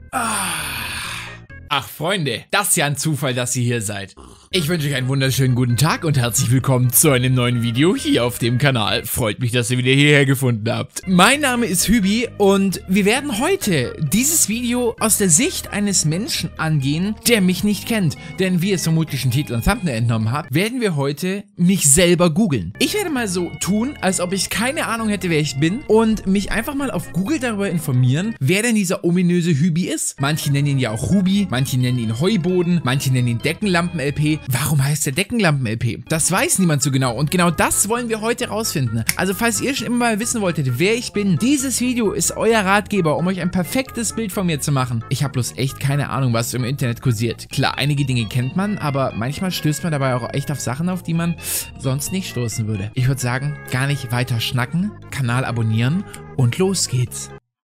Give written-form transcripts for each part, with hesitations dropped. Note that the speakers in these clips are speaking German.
Ach Freunde, das ist ja ein Zufall, dass ihr hier seid. Ich wünsche euch einen wunderschönen guten Tag und herzlich willkommen zu einem neuen Video hier auf dem Kanal. Freut mich, dass ihr wieder hierher gefunden habt. Mein Name ist Hübi und wir werden heute dieses Video aus der Sicht eines Menschen angehen, der mich nicht kennt. Denn wie ihr es vermutlich im Titel und Thumbnail entnommen habt, werden wir heute mich selber googeln. Ich werde mal so tun, als ob ich keine Ahnung hätte, wer ich bin und mich einfach mal auf Google darüber informieren, wer denn dieser ominöse Hübi ist. Manche nennen ihn ja auch Ruby, manche nennen ihn Heuboden, manche nennen ihn Deckenlampen-LP. Warum heißt der Deckenlampen-LP? Das weiß niemand so genau und genau das wollen wir heute rausfinden. Also falls ihr schon immer mal wissen wolltet, wer ich bin, dieses Video ist euer Ratgeber, um euch ein perfektes Bild von mir zu machen. Ich habe bloß echt keine Ahnung, was im Internet kursiert. Klar, einige Dinge kennt man, aber manchmal stößt man dabei auch echt auf Sachen, auf die man sonst nicht stoßen würde. Ich würde sagen, gar nicht weiter schnacken, Kanal abonnieren und los geht's.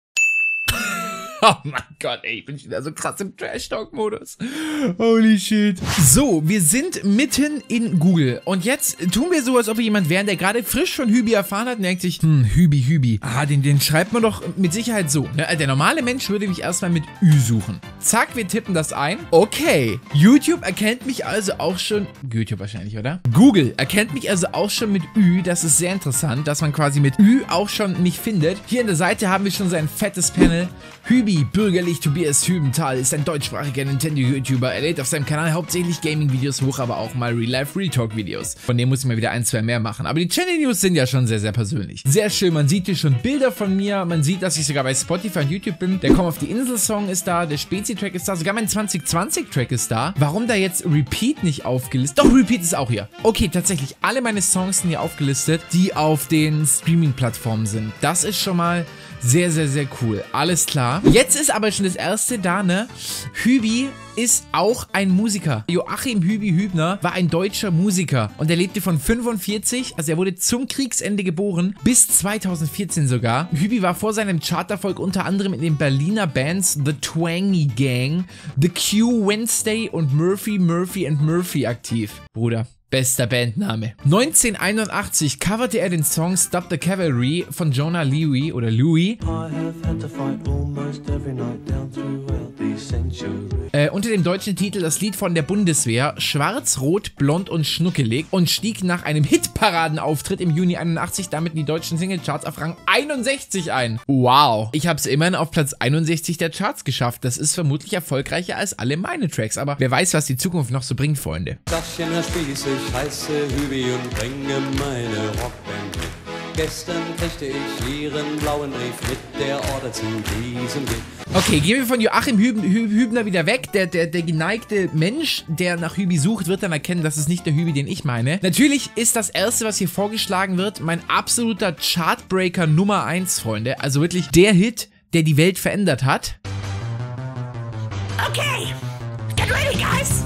Oh mein Gott, ey, ich bin schon wieder so krass im Trash-Talk-Modus. Holy shit. So, wir sind mitten in Google. Und jetzt tun wir so, als ob wir jemand wären, der gerade frisch von Hübi erfahren hat und denkt sich, Hübi. Ah, den schreibt man doch mit Sicherheit so. Ne? Der normale Mensch würde mich erstmal mit Ü suchen. Zack, wir tippen das ein. Okay. YouTube erkennt mich also auch schon. YouTube wahrscheinlich, oder? Google erkennt mich also auch schon mit Ü. Das ist sehr interessant, dass man quasi mit Ü auch schon mich findet. Hier an der Seite haben wir schon so ein fettes Panel. Hübi, bürgerlich Tobias Hübenthal, ist ein deutschsprachiger Nintendo-YouTuber. Er lädt auf seinem Kanal hauptsächlich Gaming-Videos hoch, aber auch mal Real-Life-Real-Talk-Videos. Von dem muss ich mal wieder 1, 2 mehr machen. Aber die Channel-News sind ja schon sehr, sehr persönlich. Sehr schön, man sieht hier schon Bilder von mir. Man sieht, dass ich sogar bei Spotify und YouTube bin. Der Komm auf die Insel-Song ist da, der Spezi-Track ist da, sogar mein 2020-Track ist da. Warum da jetzt Repeat nicht aufgelistet? Doch, Repeat ist auch hier. Okay, tatsächlich, alle meine Songs sind hier aufgelistet, die auf den Streaming-Plattformen sind. Das ist schon mal sehr, sehr, sehr cool. Alles klar. Jetzt ist aber schon das erste da, ne? Hübi ist auch ein Musiker. Joachim Hübi Hübner war ein deutscher Musiker und er lebte von 45, also er wurde zum Kriegsende geboren, bis 2014 sogar. Hübi war vor seinem Charterfolg unter anderem in den Berliner Bands The Twangy Gang, The Q Wednesday und Murphy aktiv. Bruder. Bester Bandname. 1981 coverte er den Song Stop the Cavalry von Jonah Louie oder Louie. Unter dem deutschen Titel das Lied von der Bundeswehr, Schwarz, Rot, Blond und Schnuckelig und stieg nach einem Hitparadenauftritt im Juni 81 damit in die deutschen Singlecharts auf Rang 61 ein. Wow. Ich habe es immerhin auf Platz 61 der Charts geschafft. Das ist vermutlich erfolgreicher als alle meine Tracks, aber wer weiß, was die Zukunft noch so bringt, Freunde. Ich heiße Hübi und bringe meine Rockband mit. Gestern kriegte ich ihren blauen Brief mit der Order zu diesem Weg. Okay, gehen wir von Joachim Hübner wieder weg. Der geneigte Mensch, der nach Hübi sucht, wird dann erkennen, das ist nicht der Hübi, den ich meine. Natürlich ist das erste, was hier vorgeschlagen wird, mein absoluter Chartbreaker Nummer 1, Freunde. Also wirklich der Hit, der die Welt verändert hat. Okay, get ready, guys.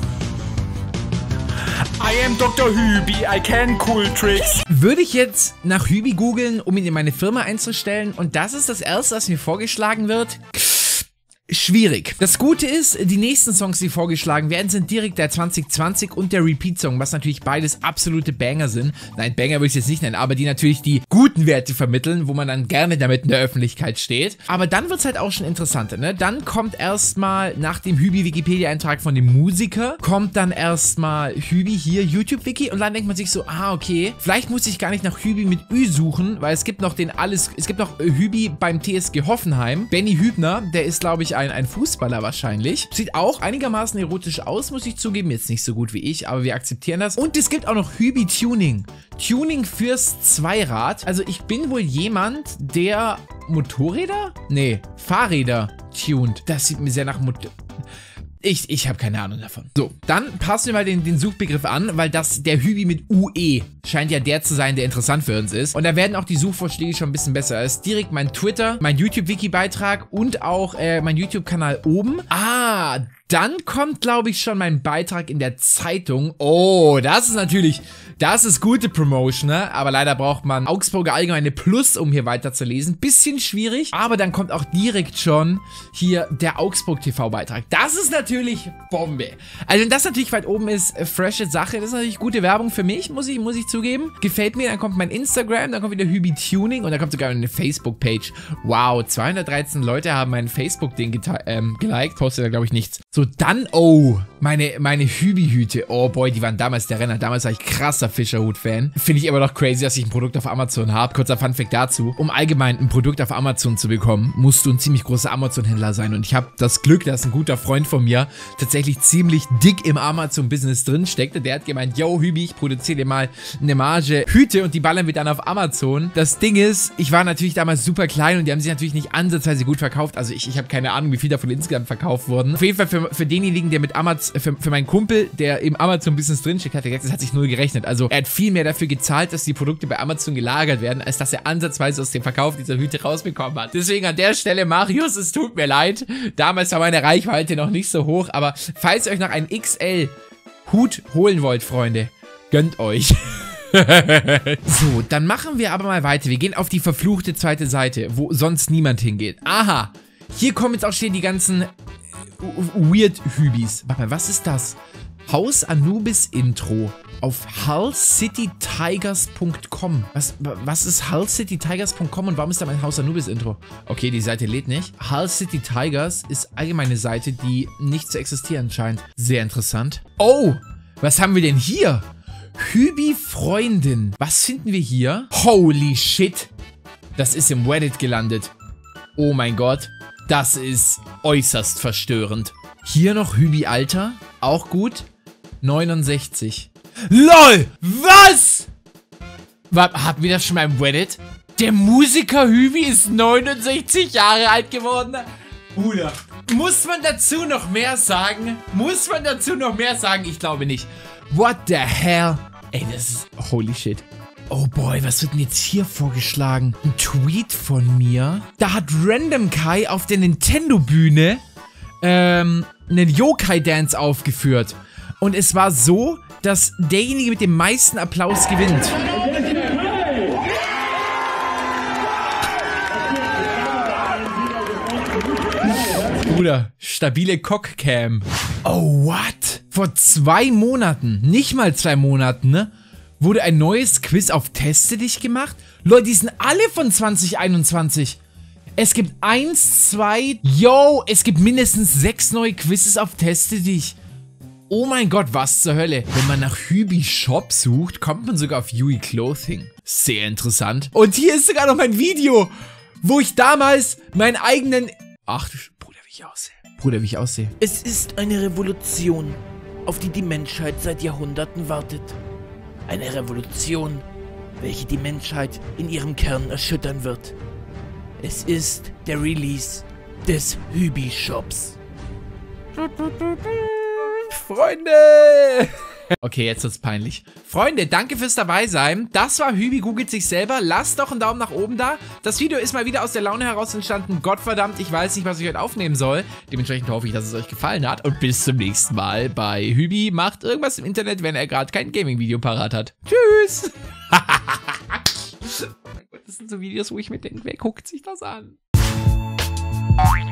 I am Dr. Hübi, I can cool tricks. Würde ich jetzt nach Hübi googeln, um ihn in meine Firma einzustellen und das ist das erste, was mir vorgeschlagen wird? Schwierig. Das Gute ist, die nächsten Songs, die vorgeschlagen werden, sind direkt der 2020 und der Repeat-Song, was natürlich beides absolute Banger sind. Nein, Banger würde ich jetzt nicht nennen, aber die natürlich die guten Werte vermitteln, wo man dann gerne damit in der Öffentlichkeit steht. Aber dann wird es halt auch schon interessanter, ne? Dann kommt erstmal nach dem Hübi-Wikipedia-Eintrag von dem Musiker, kommt dann erstmal Hübi hier, YouTube-Wiki und dann denkt man sich so, okay, vielleicht muss ich gar nicht nach Hübi mit Ü suchen, weil es gibt noch Hübi beim TSG Hoffenheim. Benny Hübner, der ist, glaube ich, ein Fußballer wahrscheinlich. Sieht auch einigermaßen erotisch aus, muss ich zugeben. Jetzt nicht so gut wie ich, aber wir akzeptieren das. Und es gibt auch noch Hübi Tuning. Tuning fürs Zweirad. Also ich bin wohl jemand, der Motorräder? Nee, Fahrräder tunt. Das sieht mir sehr nach Ich habe keine Ahnung davon. So, dann passen wir mal den Suchbegriff an, weil der Hübi mit UE scheint ja der zu sein, der interessant für uns ist. Und da werden auch die Suchvorschläge schon ein bisschen besser. Da ist direkt mein Twitter, mein YouTube-Wiki-Beitrag und auch mein YouTube-Kanal oben. Dann kommt, glaube ich, schon mein Beitrag in der Zeitung. Oh, das ist gute Promotion, ne? Aber leider braucht man Augsburger Allgemeine Plus, um hier weiterzulesen. Bisschen schwierig, aber dann kommt auch direkt schon hier der Augsburg TV-Beitrag. Das ist natürlich Bombe. Also wenn das natürlich weit oben ist, frische Sache. Das ist natürlich gute Werbung für mich, muss ich zugeben. Gefällt mir. Dann kommt mein Instagram, dann kommt wieder Hübi Tuning und dann kommt sogar eine Facebook-Page. Wow, 213 Leute haben mein Facebook-Ding geliked. Postet da, glaube ich, nichts. So, dann, oh, meine Hübi-Hüte. Oh boy, die waren damals der Renner. Damals war ich krasser Fischerhut-Fan. Finde ich immer noch crazy, dass ich ein Produkt auf Amazon habe. Kurzer Funfact dazu. Um allgemein ein Produkt auf Amazon zu bekommen, musst du ein ziemlich großer Amazon-Händler sein. Und ich habe das Glück, dass ein guter Freund von mir tatsächlich ziemlich dick im Amazon-Business drin steckte. Der hat gemeint, yo, Hübi, ich produziere dir mal eine Marge Hüte und die ballern wir dann auf Amazon. Das Ding ist, ich war natürlich damals super klein und die haben sich natürlich nicht ansatzweise gut verkauft. Also ich habe keine Ahnung, wie viel davon insgesamt verkauft wurden. Auf jeden Fall für denjenigen, der mit Amazon, für meinen Kumpel, der im Amazon-Business drinsteckt, hat er gesagt, das hat sich null gerechnet. Also er hat viel mehr dafür gezahlt, dass die Produkte bei Amazon gelagert werden, als dass er ansatzweise aus dem Verkauf dieser Hüte rausbekommen hat. Deswegen an der Stelle, Marius, es tut mir leid. Damals war meine Reichweite noch nicht so hoch, aber falls ihr euch noch einen XL-Hut holen wollt, Freunde, gönnt euch. So, dann machen wir aber mal weiter. Wir gehen auf die verfluchte zweite Seite, wo sonst niemand hingeht. Aha, hier kommen jetzt auch schon die ganzen Weird-Hübis. Warte mal, was ist das? Haus Anubis Intro auf hullcitytigers.com. Was ist hullcitytigers.com und warum ist da mein Haus Anubis Intro? Okay, die Seite lädt nicht. Hull City Tigers ist allgemein eine Seite, die nicht zu existieren scheint. Sehr interessant. Oh, was haben wir denn hier? Hübi Freundin. Was finden wir hier? Holy shit. Das ist im Reddit gelandet. Oh mein Gott. Das ist äußerst verstörend. Hier noch Hübi Alter. Auch gut. 69. LOL! Was? Hatten wir das schon mal im Reddit? Der Musiker Hübi ist 69 Jahre alt geworden. Bruder. Muss man dazu noch mehr sagen? Ich glaube nicht. What the hell? Ey, das ist... Holy shit. Oh boy, was wird denn jetzt hier vorgeschlagen? Ein Tweet von mir. Da hat Random Kai auf der Nintendo-Bühne einen Yokai-Dance aufgeführt. Und es war so, dass derjenige mit dem meisten Applaus gewinnt. Bruder, stabile Cockcam. Oh, what? Vor 2 Monaten, nicht mal 2 Monaten, ne? Wurde ein neues Quiz auf Teste dich gemacht? Leute, die sind alle von 2021. Es gibt 1, 2, es gibt mindestens 6 neue Quizzes auf Teste dich. Oh mein Gott, was zur Hölle. Wenn man nach Hübi Shop sucht, kommt man sogar auf Yui Clothing. Sehr interessant. Und hier ist sogar noch mein Video, wo ich damals meinen eigenen... Ach du Bruder, wie ich aussehe. Es ist eine Revolution, auf die die Menschheit seit Jahrhunderten wartet. Eine Revolution, welche die Menschheit in ihrem Kern erschüttern wird. Es ist der Release des Hübi Shops. Freunde! Okay, jetzt wird's peinlich. Freunde, danke fürs dabei sein. Das war Hübi googelt sich selber. Lasst doch einen Daumen nach oben da. Das Video ist mal wieder aus der Laune heraus entstanden. Gottverdammt, ich weiß nicht, was ich heute aufnehmen soll. Dementsprechend hoffe ich, dass es euch gefallen hat. Und bis zum nächsten Mal bei Hübi macht irgendwas im Internet, wenn er gerade kein Gaming-Video parat hat. Tschüss! Oh mein Gott, das sind so Videos, wo ich mir denke, wer guckt sich das an?